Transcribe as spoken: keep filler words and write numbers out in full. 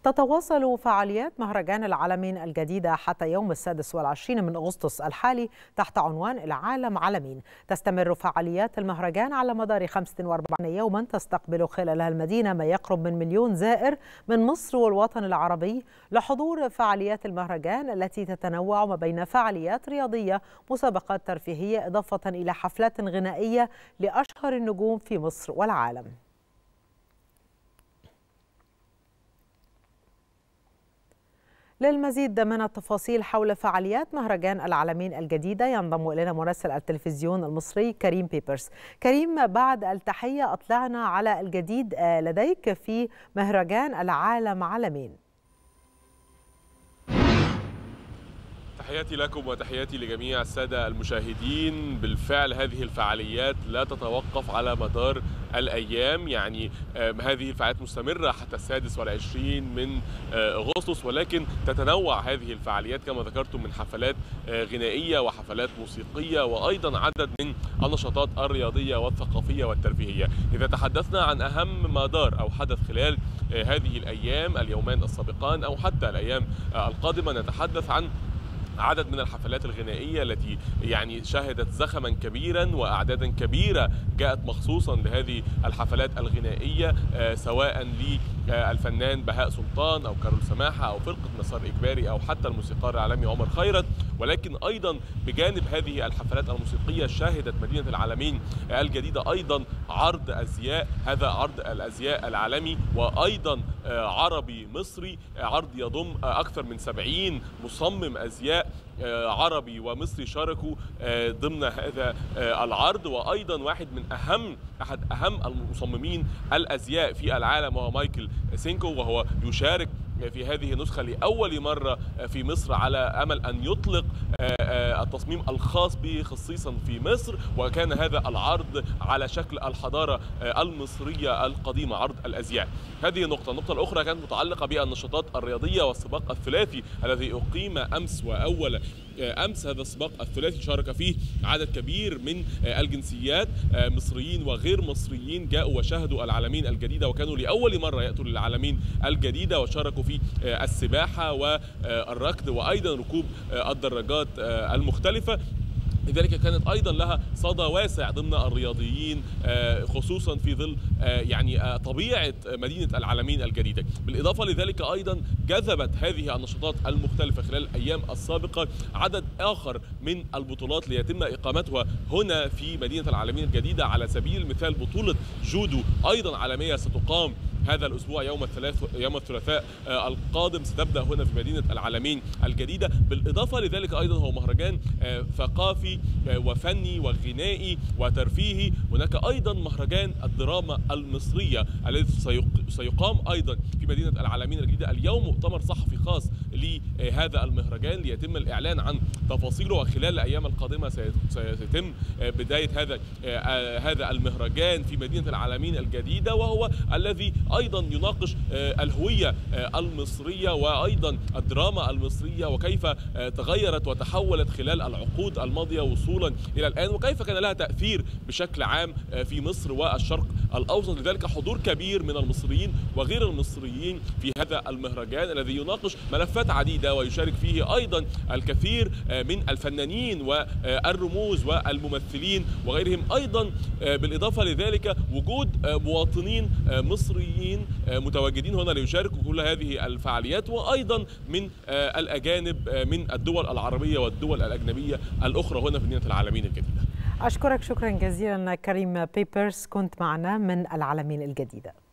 تتواصل فعاليات مهرجان العالمين الجديدة حتى يوم السادس والعشرين من أغسطس الحالي تحت عنوان العالم عالمين. تستمر فعاليات المهرجان على مدار خمسة وأربعين يوما، تستقبل خلالها المدينة ما يقرب من مليون زائر من مصر والوطن العربي لحضور فعاليات المهرجان التي تتنوع ما بين فعاليات رياضية، مسابقات ترفيهية، إضافة إلى حفلات غنائية لأشهر النجوم في مصر والعالم. للمزيد من التفاصيل حول فعاليات مهرجان العالمين الجديدة ينضم إلينا مراسل التلفزيون المصري كريم بيبرس. كريم، بعد التحية أطلعنا على الجديد لديك في مهرجان العالم عالمين. تحياتي لكم وتحياتي لجميع السادة المشاهدين. بالفعل هذه الفعاليات لا تتوقف على مدار الأيام، يعني هذه الفعاليات مستمرة حتى السادس والعشرين من أغسطس، ولكن تتنوع هذه الفعاليات كما ذكرتم من حفلات غنائية وحفلات موسيقية وأيضا عدد من النشاطات الرياضية والثقافية والترفيهية. إذا تحدثنا عن أهم ما دار أو حدث خلال هذه الأيام، اليومين السابقان أو حتى الأيام القادمة، نتحدث عن عدد من الحفلات الغنائية التي يعني شهدت زخما كبيرا وأعدادا كبيرة جاءت مخصوصا لهذه الحفلات الغنائية، سواء للفنان بهاء سلطان أو كارول سماحة أو فرقة مسار إجباري أو حتى الموسيقار العالمي عمر خيرت. ولكن أيضا بجانب هذه الحفلات الموسيقية شهدت مدينة العالمين الجديدة أيضا عرض أزياء، هذا عرض الأزياء العالمي وأيضا عربي مصري، عرض يضم أكثر من سبعين مصمم أزياء عربي ومصري شاركوا ضمن هذا العرض. وأيضا واحد من أهم أحد أهم المصممين الأزياء في العالم وهو مايكل سينكو، وهو يشارك في هذه النسخة لأول مرة في مصر على أمل أن يطلق التصميم الخاص به خصيصا في مصر. وكان هذا العرض على شكل الحضارة المصرية القديمة، عرض الأزياء. هذه النقطة. النقطة الأخرى كانت متعلقة بالنشاطات الرياضية والسباق الثلاثي الذي أقيم أمس. وأول أمس هذا السباق الثلاثي شارك فيه عدد كبير من الجنسيات، مصريين وغير مصريين، جاءوا وشاهدوا العالمين الجديدة وكانوا لأول مرة يأتوا للعالمين الجديدة، وشاركوا في السباحة والركض وأيضا ركوب الدراجات المختلفة. لذلك كانت أيضا لها صدى واسع ضمن الرياضيين، خصوصا في ظل يعني طبيعة مدينة العالمين الجديدة. بالإضافة لذلك أيضا جذبت هذه النشاطات المختلفة خلال الأيام السابقة عدد آخر من البطولات ليتم إقامتها هنا في مدينة العالمين الجديدة. على سبيل المثال بطولة جودو أيضا عالمية ستقام هذا الأسبوع يوم الثلاث يوم الثلاثاء القادم، ستبدأ هنا في مدينة العالمين الجديدة. بالإضافة لذلك أيضا هو مهرجان ثقافي وفني وغنائي وترفيهي. هناك أيضا مهرجان الدراما المصرية الذي سيقام أيضا في مدينة العالمين الجديدة. اليوم مؤتمر صحفي خاص لهذا المهرجان ليتم الإعلان عن تفاصيله، وخلال الأيام القادمة سيتم بداية هذا هذا المهرجان في مدينة العالمين الجديدة، وهو الذي أيضا يناقش الهوية المصرية وأيضا الدراما المصرية وكيف تغيرت وتحولت خلال العقود الماضية وصولا إلى الآن، وكيف كان لها تأثير بشكل عام في مصر والشرق الأوسط. لذلك حضور كبير من المصريين وغير المصريين في هذا المهرجان الذي يناقش ملفات عديدة ويشارك فيه أيضا الكثير من الفنانين والرموز والممثلين وغيرهم. أيضا بالإضافة لذلك وجود مواطنين مصريين متواجدين هنا ليشاركوا كل هذه الفعاليات، وأيضا من الأجانب من الدول العربية والدول الأجنبية الأخرى هنا في مدينة العالمين الجديدة. أشكرك شكرا جزيلا كريم بيبرس، كنت معنا من العالمين الجديدة.